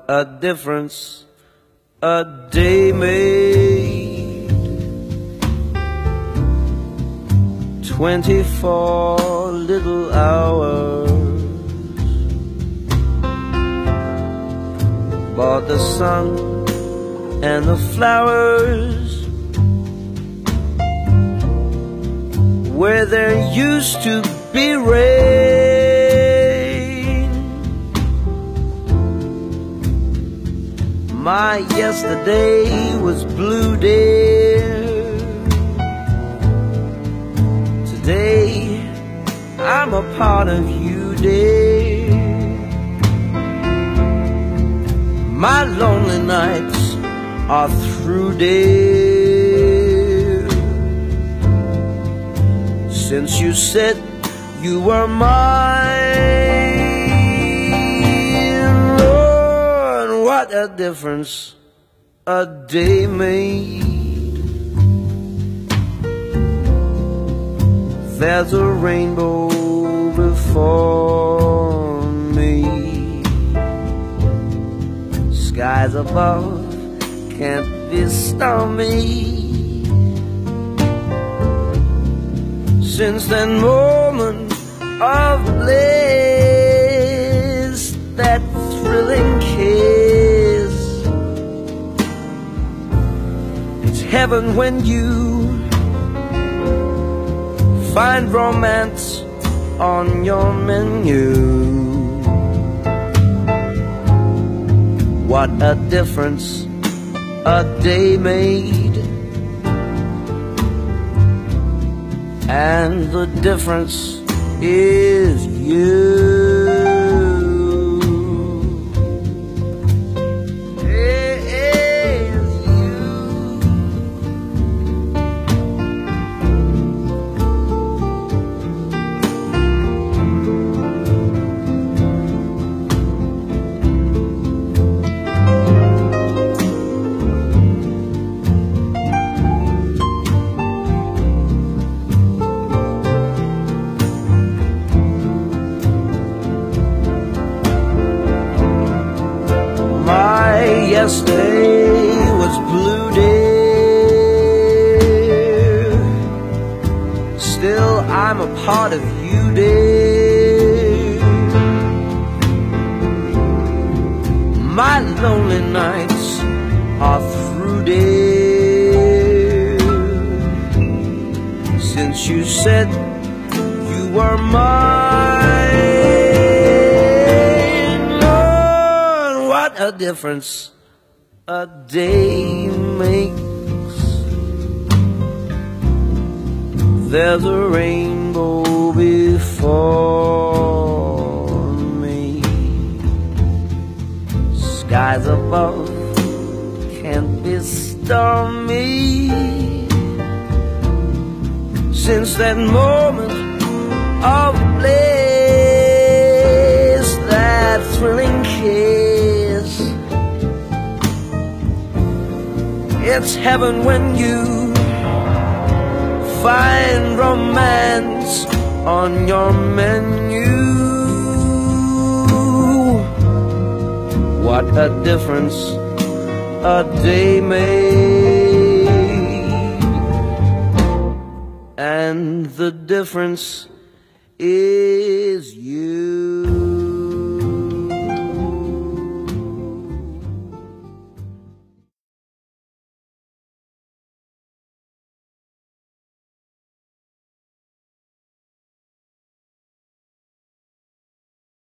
a difference a day made. 24 little hours, but the sun and the flowers where there used to be rain. My yesterday was blue, dear. Today I'm a part of you, dear. My lonely nights are through, dear, since you said you were mine. Lord, what a difference a day made. There's a rainbow before me. Skies above can't be stormy. Since that moment of bliss, that thrilling kiss, it's heaven when you find romance on your menu. What a difference a day made, and the difference is you. Yesterday was blue, dear. Still I'm a part of you, dear. My lonely nights are through, dear, since you said you were mine. Lord, what a difference a day makes. There's a rainbow before me. Skies above can't be stormy. Since that moment of bliss, that thrilling kiss, it's heaven when you find romance on your menu. What a difference a day made, and the difference is you.